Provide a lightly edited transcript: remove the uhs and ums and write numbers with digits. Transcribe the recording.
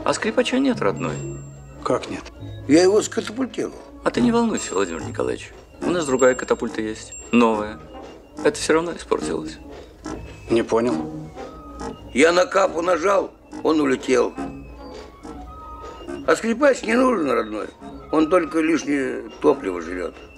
А скрипача нет, родной. Как нет? Я его скатапультировал. А ты не волнуйся, Владимир Николаевич. У нас другая катапульта есть. Новая. Это все равно испортилось. Не понял. Я на капу нажал, он улетел. А скрипач не нужен, родной. Он только лишнее топливо жрет.